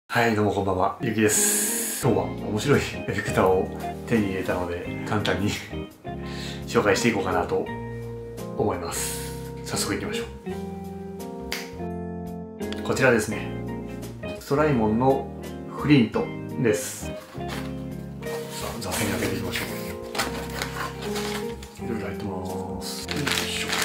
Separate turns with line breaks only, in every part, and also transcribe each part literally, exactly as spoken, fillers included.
はい、どうもこんばんは、ゆうきです。今日は面白いエフェクターを手に入れたので、簡単に紹介していこうかなと思います。早速いきましょう。こちらですね。ストライモンのフリントです。さあ、座線に開けていきましょう。いろいろ入ってます。よいしょ。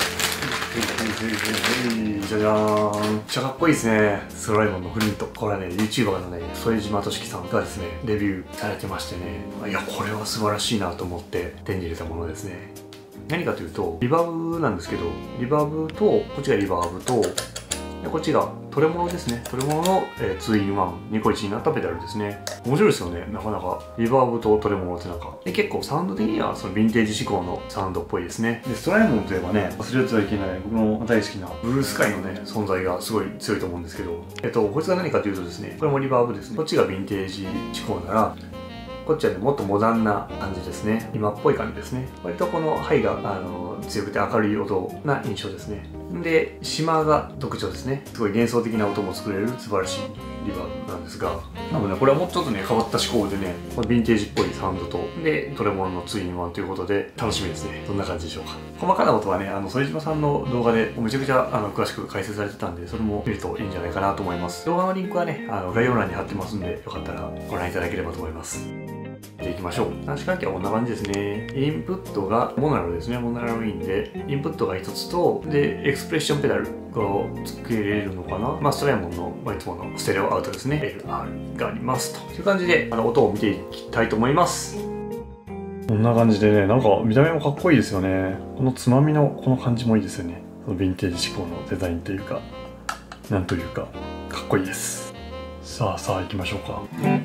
じゃじゃーん。めっちゃかっこいいですね。ストライモンのフリント。これはね、YouTuber のね、副島俊樹さんがですね、レビューされてましてね、いや、これは素晴らしいなと思って手に入れたものですね。何かというと、リバーブなんですけど、リバーブと、こっちがリバーブと、でこっちがトレモロですね。トレモロの、えー、ツーインワン、にこいちになったペダルですね。面白いですよね。なかなか。リバーブとトレモロってなんか。で、結構サウンド的にはそのヴィンテージ志向のサウンドっぽいですね。で、ストライモンといえばね、忘れてはいけない僕の大好きなブルースカイのね、存在がすごい強いと思うんですけど、えっと、こいつが何かというとですね、これもリバーブですね。こっちがヴィンテージ志向なら、こっちはね、もっとモダンな感じですね。今っぽい感じですね。割とこのハイが、あの、強くて明るい音な印象ですね。で、島が特徴ですね。すごい幻想的な音も作れる素晴らしいリバーブなんですが、なので、ね、これはもうちょっとね、変わった思考でね、ヴィンテージっぽいサウンドと、で、トレモロのツーインワンということで、楽しみですね。どんな感じでしょうか。細かな音はね、あの、副島さんの動画でめちゃくちゃあの詳しく解説されてたんで、それも見るといいんじゃないかなと思います。動画のリンクはね、あの概要欄に貼ってますんで、よかったらご覧いただければと思います。でいきましょう。端子関係はこんな感じですね。インプットがモナロですね。モナロインで、インプットがひとつと、で、エクスプレッションペダルが付けれるのかな。まあ、ストライモンの、まあ、いつものステレオアウトですね。エルアール がありますと。という感じで、あの、音を見ていきたいと思います。こんな感じでね、なんか見た目もかっこいいですよね。このつまみのこの感じもいいですよね。そのヴィンテージ志向のデザインというか、なんというか、かっこいいです。さあさあ行きましょうか。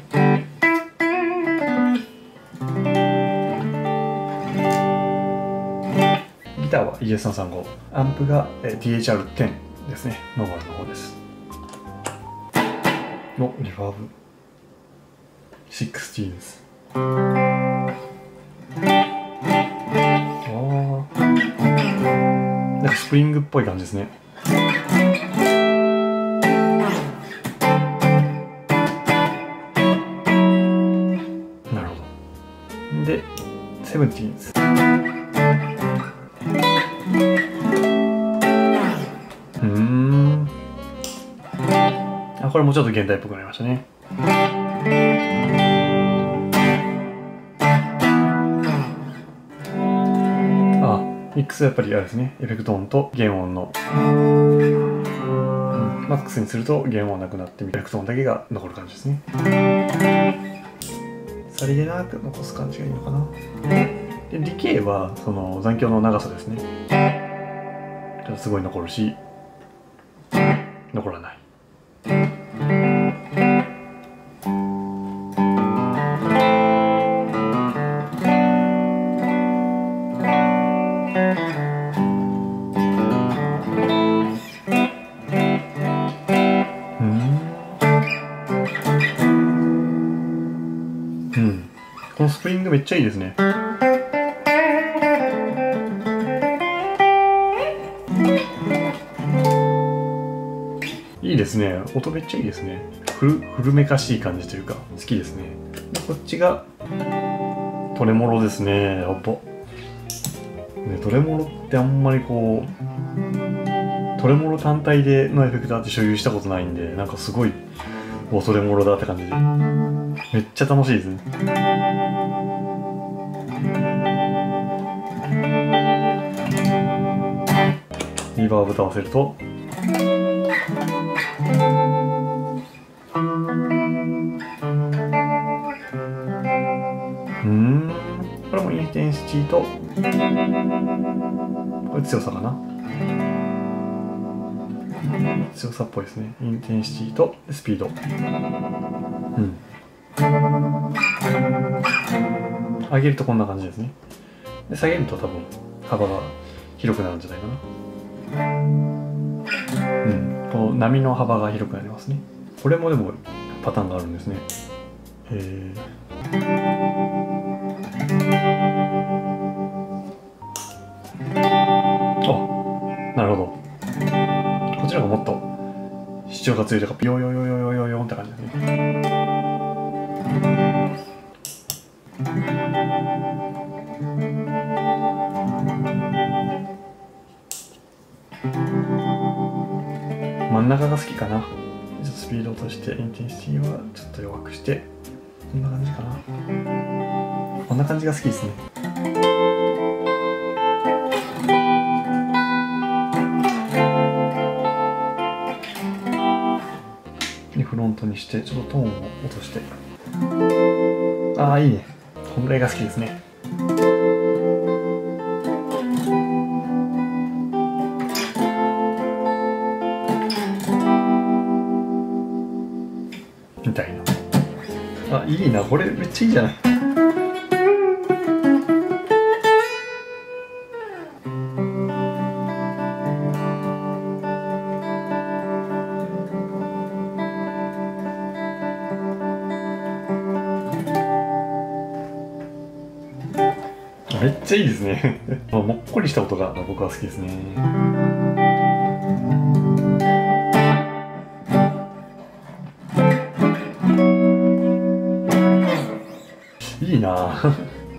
ギターは イーエスさんさんご、アンプが ティーエイチアールテン ですね、ノーマルの方です。のリバーブじゅうろくです。ああ、なんかスプリングっぽい感じですね。なるほど。で、セブンティーンです。うーん。あ、これもうちょっと現代っぽくなりましたね。あ、ミックスはやっぱりあれですね。エフェクト音と原音の。うん、マックスにすると原音はなくなって、エフェクト音だけが残る感じですね。さりげなく残す感じがいいのかな。で、ディケイはその残響の長さですね。ちょっとすごい残るし、残らない。うん、このスプリングめっちゃいいですね。いいですね。音めっちゃいいですね。古古めかしい感じというか好きですね。でこっちがトレモロですね。やっぱね、トレモロってあんまりこうトレモロ単体でのエフェクターって所有したことないんで、なんかすごいおトレモロだって感じでめっちゃ楽しいですね。リバーブと合わせるとうん、これもインテンシティとこれ強さかな。強さっぽいですね。インテンシティとスピード。うん。上げるとこんな感じですね。で下げると多分幅が広くなるんじゃないかな。うん。この波の幅が広くなりますね。これもでもパターンがあるんですね。えーなるほど。こちらがもっと主ちの方が強いとかピヨヨヨヨヨヨヨンって感じだね。真ん中が好きかな。ちょっとスピード落としてインテンシティはちょっと弱くして、こんな感じかな。こんな感じが好きですね。でフロントにしてちょっとトーンを落として、ああいいね。こんぐらいが好きですね。みたいな。あ、いいな、これめっちゃいいじゃない。めっちゃいいですね。もっこりした音が僕は好きですね。いいなぁ。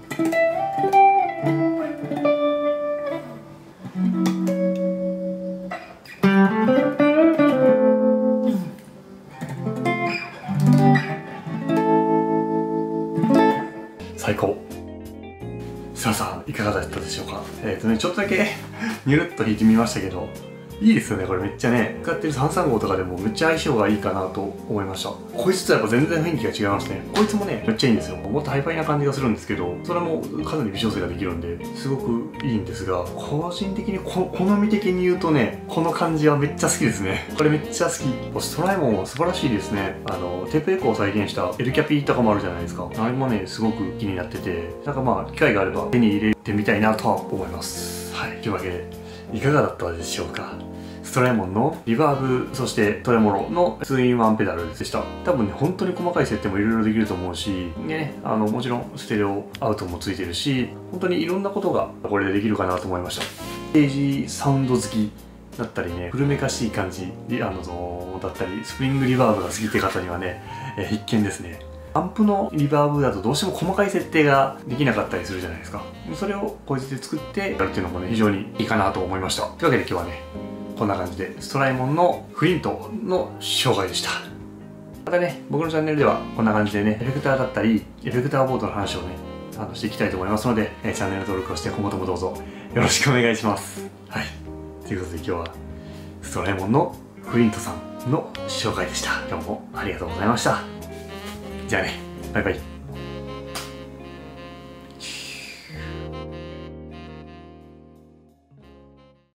最高。さあさあいかがだったでしょうか。えっとねちょっとだけニュルっと弾いてみましたけど、いいですよね。これめっちゃね、使ってるさんさんごとかでもめっちゃ相性がいいかなと思いました。こいつとやっぱ全然雰囲気が違いますね。こいつもねめっちゃいいんですよ。もっとハイパイな感じがするんですけど、それもかなり微調整ができるんですごくいいんですが、個人的にこ好み的に言うとね、この感じはめっちゃ好きですね。これめっちゃ好き。ストライモンは素晴らしいですね。あのテープエコーを再現したエルキャピとかもあるじゃないですか。あれもねすごく気になってて、なんかまあ機会があれば手に入れてみたいなとは思います。はい、というわけでいかがだったでしょうか。ストライモンのリバーブ、そしてトレモロのツーインワンペダルでした。多分ね、本当に細かい設定もいろいろできると思うし、ね、あの、もちろんステレオアウトもついてるし、本当にいろんなことがこれでできるかなと思いました。ステージサウンド好きだったりね、古めかしい感じ、あの、だったり、スプリングリバーブが好きって方にはね、え必見ですね。アンプのリバーブだとどうしても細かい設定ができなかったりするじゃないですか。それをこいつで作ってやるっていうのもね、非常にいいかなと思いました。というわけで今日はね、こんな感じでストライモンのフリントの紹介でした。またね、僕のチャンネルではこんな感じでね、エフェクターだったり、エフェクターボードの話をね、あのしていきたいと思いますので、えチャンネル登録をして今後ともどうぞよろしくお願いします。はい。ということで今日はストライモンのフリントさんの紹介でした。今日もありがとうございました。じゃあね、バイバイ。